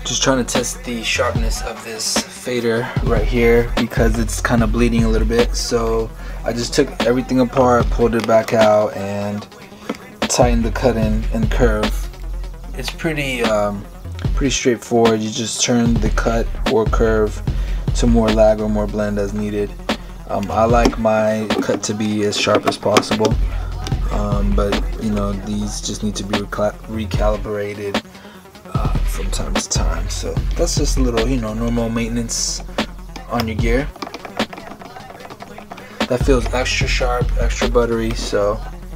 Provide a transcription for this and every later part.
Just trying to test the sharpness of this fader right here because it's kind of bleeding a little bit. So I just took everything apart, pulled it back out, and tightened the cut in and curve. It's pretty straightforward. You just turn the cut or curve to more lag or more blend as needed. I like my cut to be as sharp as possible, but you know, these just need to be recalibrated from time to time. So that's just a little, you know, normal maintenance on your gear. That feels extra sharp, extra buttery, so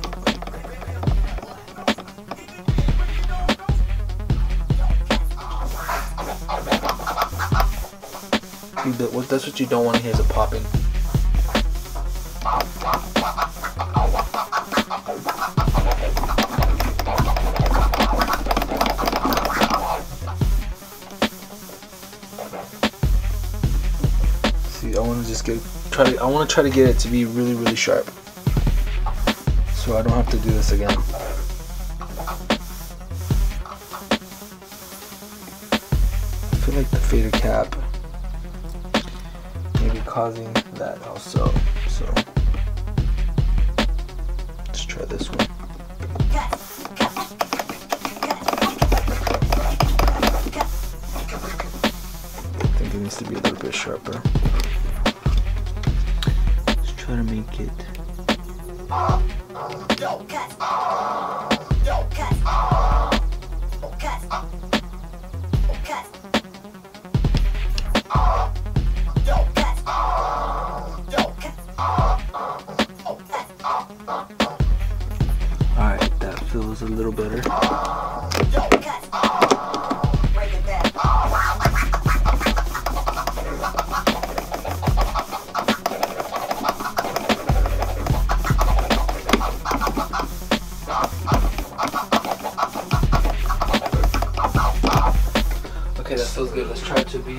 that's what you don't want to hear, is a popping. See, I want to just I want to try to get it to be really, really sharp, so I don't have to do this again. I feel like the fader cap maybe causing that also, so let's try this one. I think it needs to be a little bit sharper. Let's try to make it. Alright, that feels a little better. Okay, that feels good. Let's try it to be.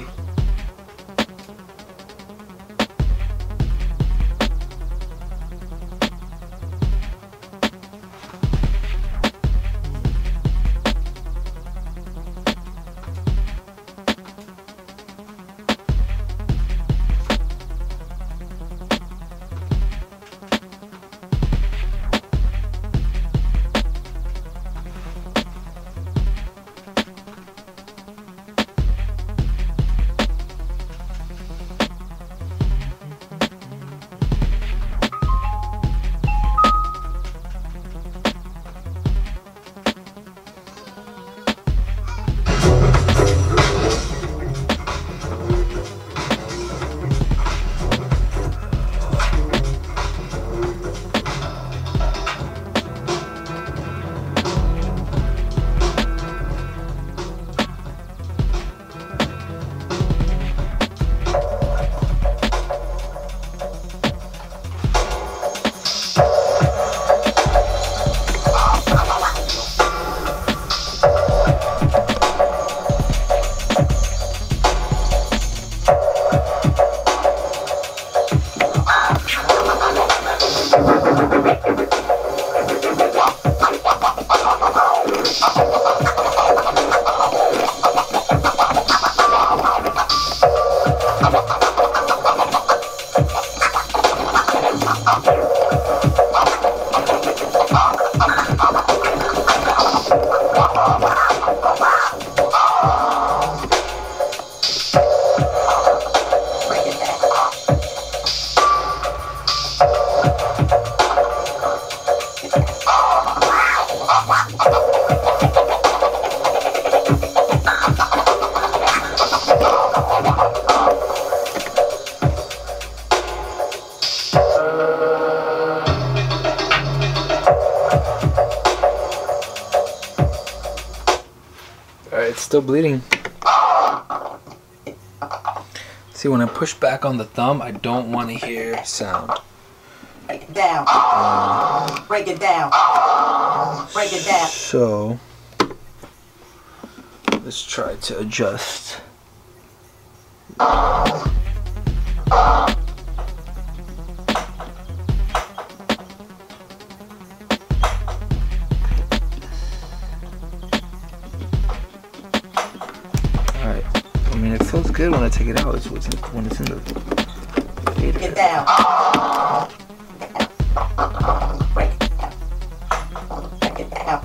It's still bleeding. See, when I push back on the thumb, I don't want to hear sound. Break it down. Break it down. Break it down. So let's try to adjust. good when I take it out is when it's in the fader. Get down. Break it down. Break it down.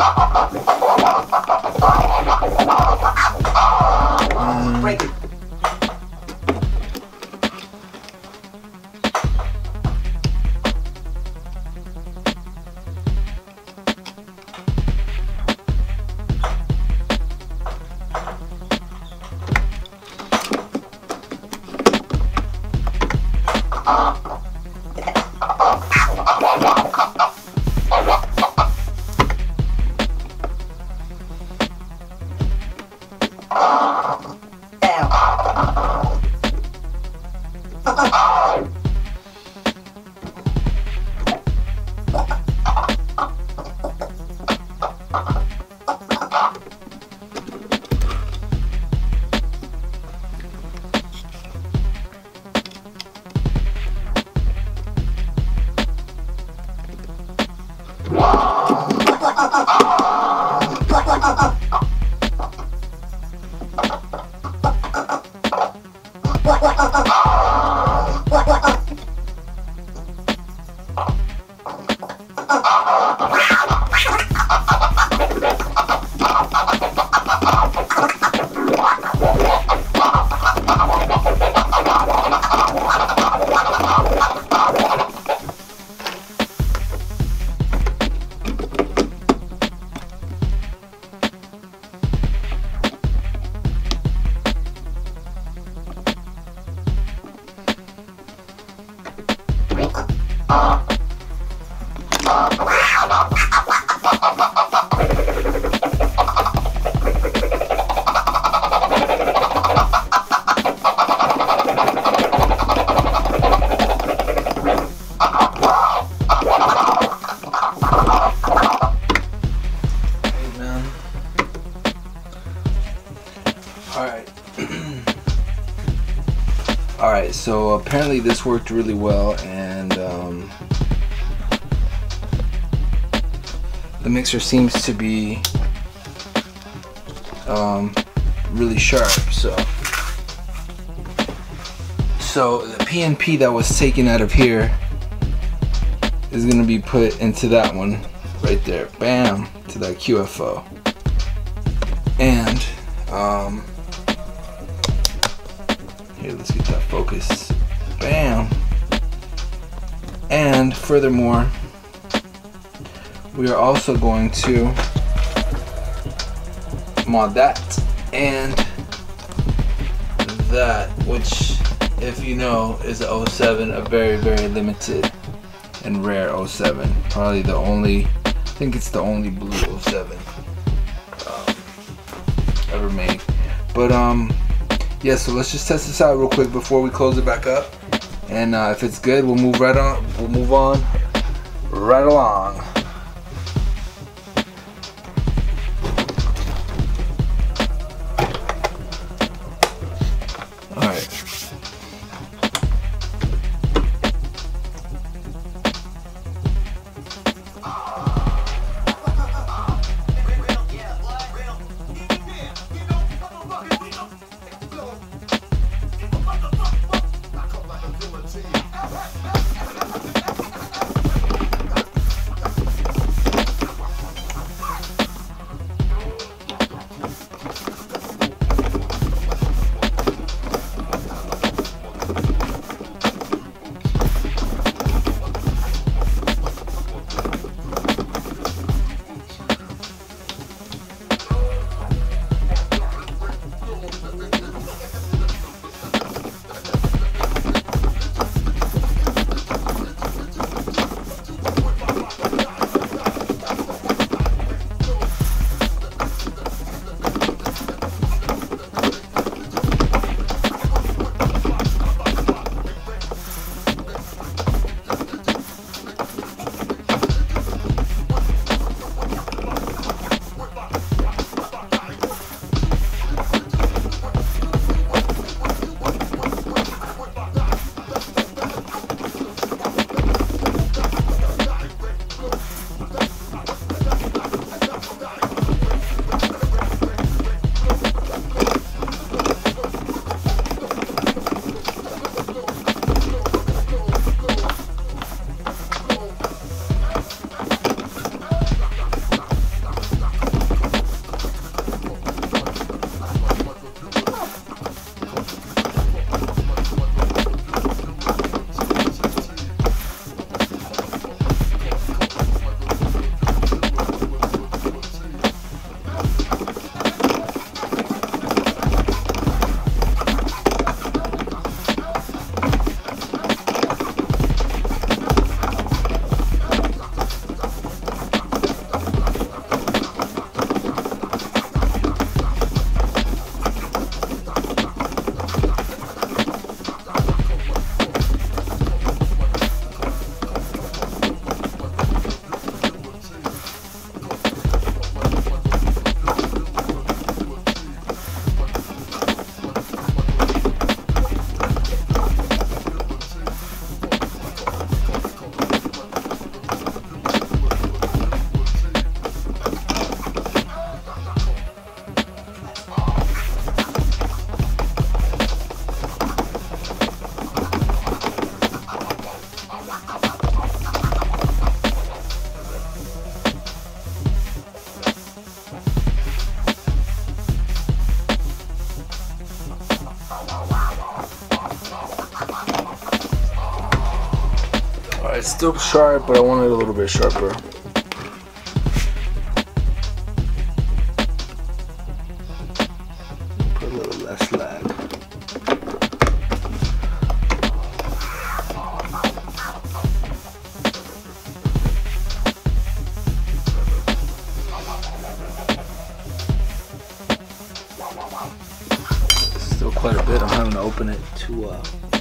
Break it. Alright, so apparently this worked really well, and the mixer seems to be really sharp. So the PNP that was taken out of here is going to be put into that one right there. Bam! To that QFO. And here, let's get that focus. Bam! And furthermore, we are also going to mod that and that, which, if you know, is a 07, a very, very limited and rare 07. Probably the only, I think it's the only blue 07 ever made. But yeah, so let's just test this out real quick before we close it back up, and if it's good, we'll move on right along. All right. Alright, still sharp, but I want it a little bit sharper. Put a little less lag. Still quite a bit. I'm having to open it to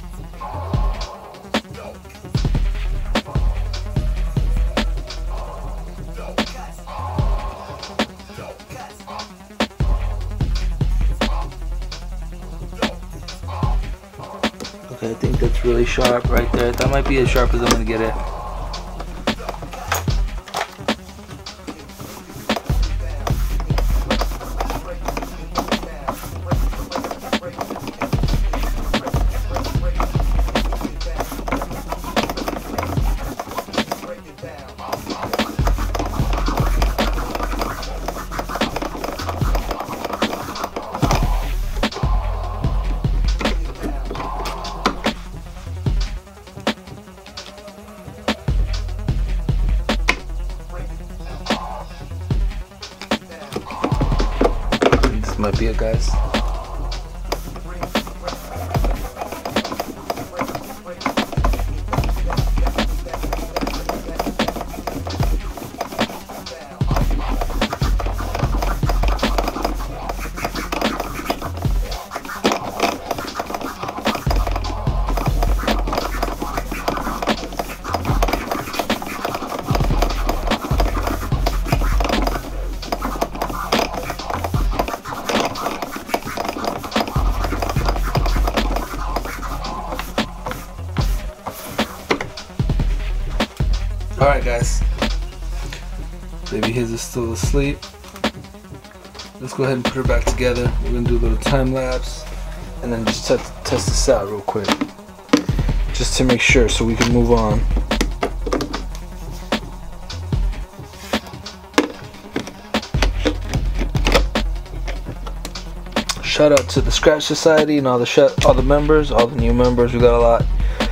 okay, I think that's really sharp right there. That might be as sharp as I'm gonna get it. Might be it, guys. Alright guys, baby his is still asleep. Let's go ahead and put her back together. We're going to do a little time lapse and then just test this out real quick. Just to make sure so we can move on. Shout out to the Skratch Society and all the members, all the new members. We got a lot.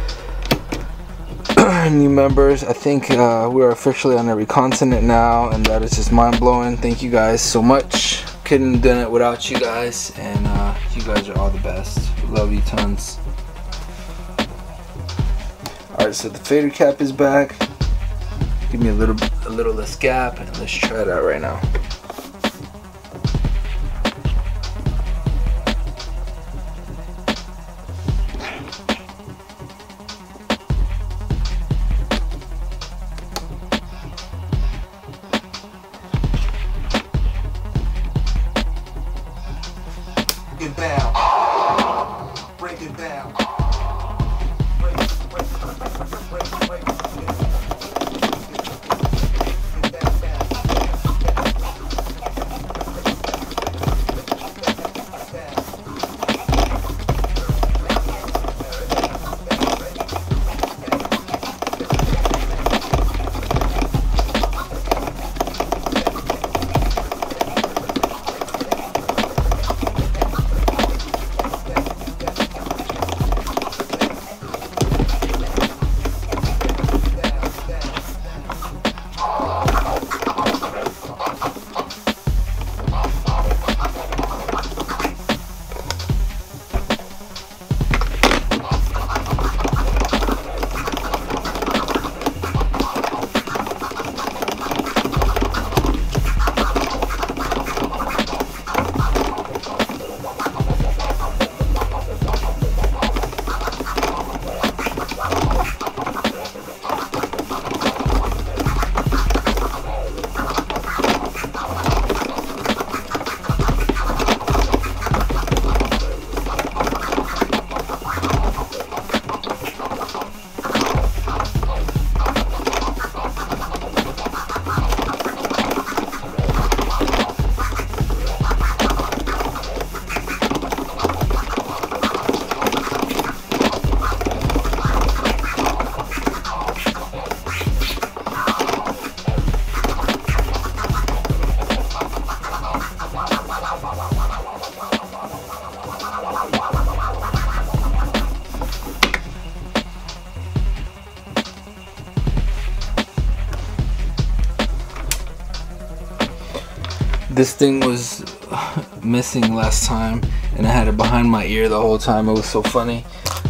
New members. I think we're officially on every continent now, and that is just mind-blowing. Thank you guys so much. Couldn't have done it without you guys, and you guys are all the best. Love you tons. Alright, so the fader cap is back. Give me a little less gap, and let's try it out right now. Break it down. Break it down. This thing was missing last time, and I had it behind my ear the whole time. It was so funny.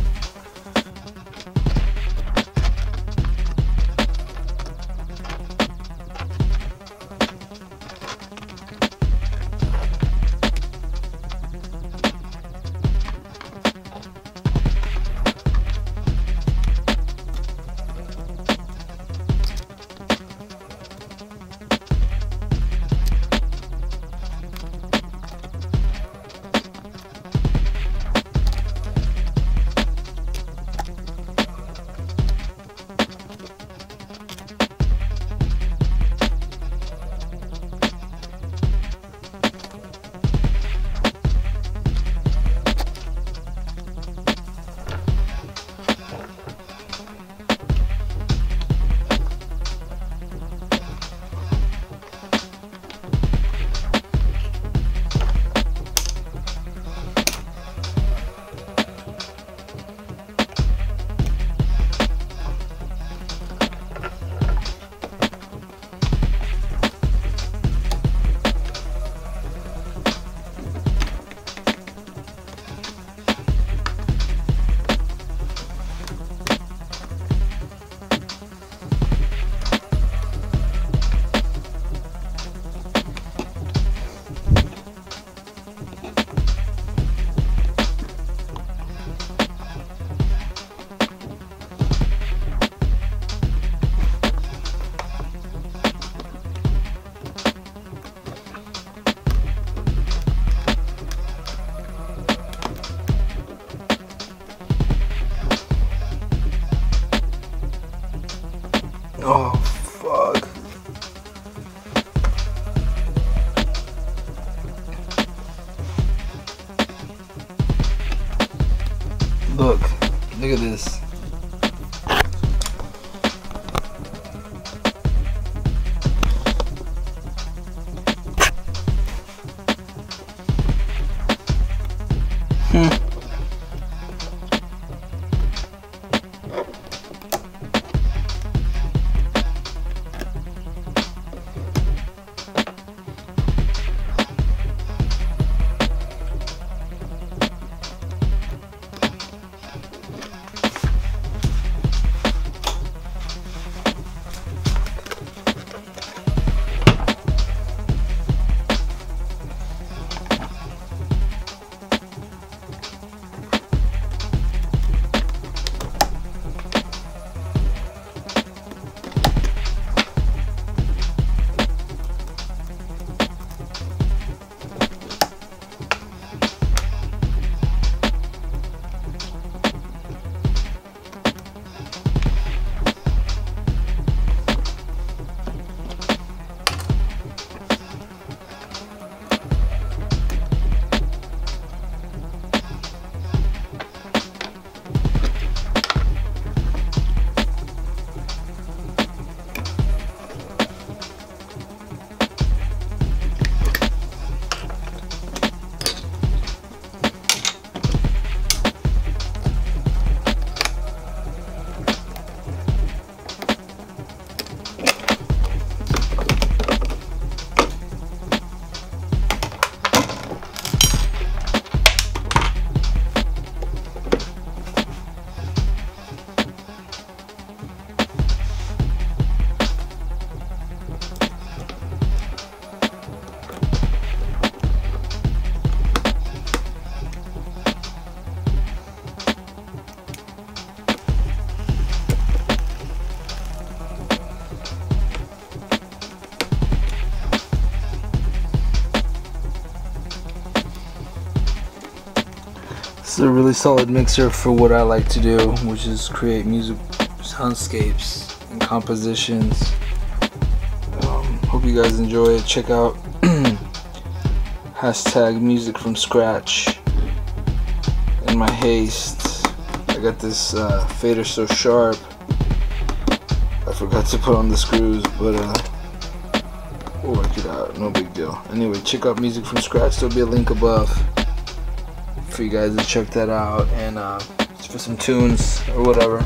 Oh, fuck. Look at this. It's a really solid mixer for what I like to do, which is create music, soundscapes, and compositions. Hope you guys enjoy it. Check out hashtag music from scratch. In my haste, I got this fader so sharp. I forgot to put on the screws, but we'll work it out. No big deal. Anyway, check out music from scratch. There'll be a link above for you guys to check that out, and for some tunes or whatever.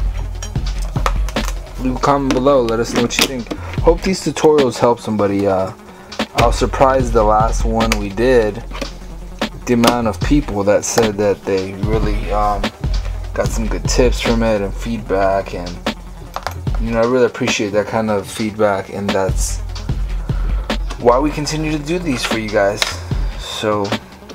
Leave a comment below, let us know what you think. Hope these tutorials help somebody I was surprised the last one we did, the amount of people that said that they really got some good tips from it and feedback, and you know, I really appreciate that kind of feedback, and that's why we continue to do these for you guys. So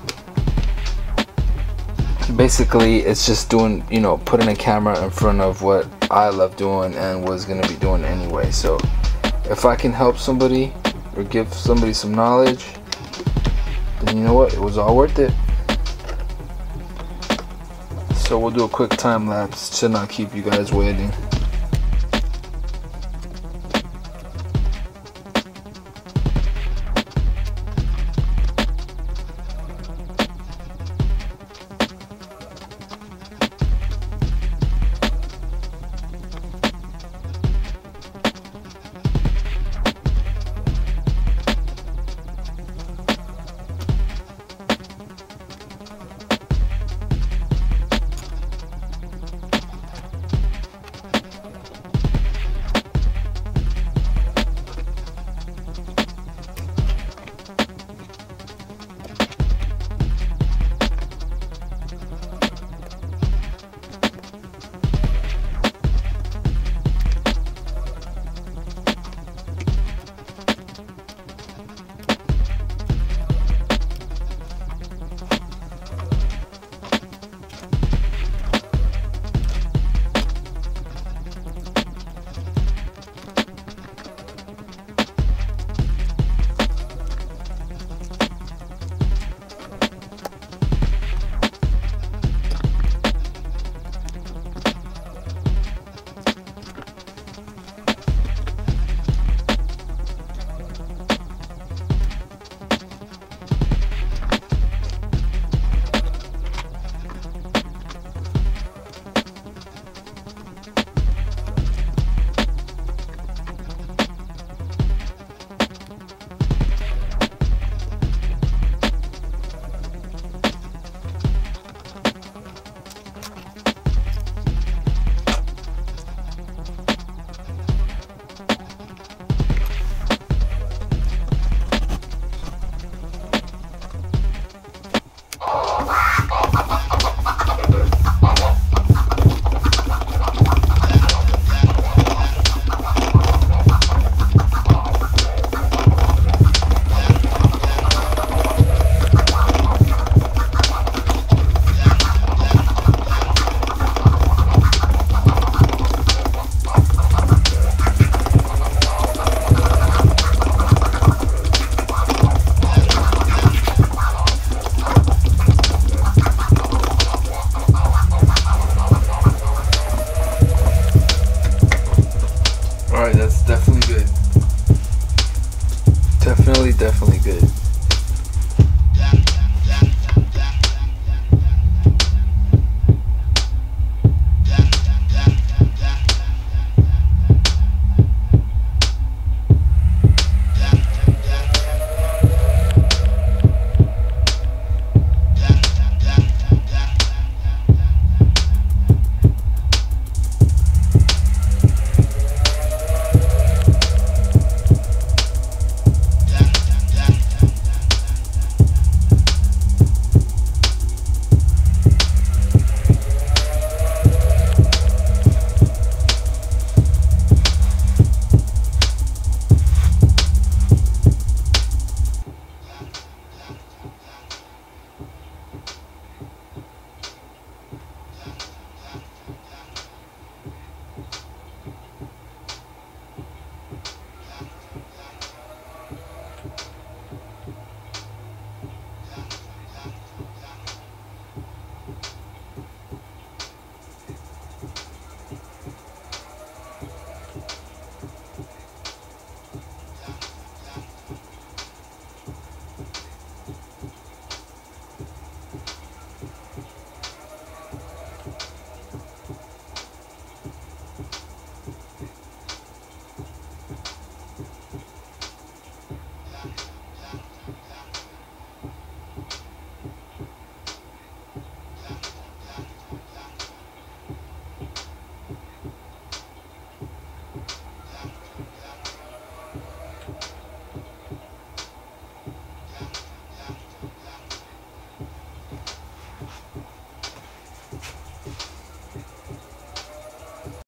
basically it's just doing, you know, putting a camera in front of what I love doing and was gonna be doing anyway. So if I can help somebody or give somebody some knowledge, then you know what, it was all worth it. So we'll do a quick time lapse to not keep you guys waiting.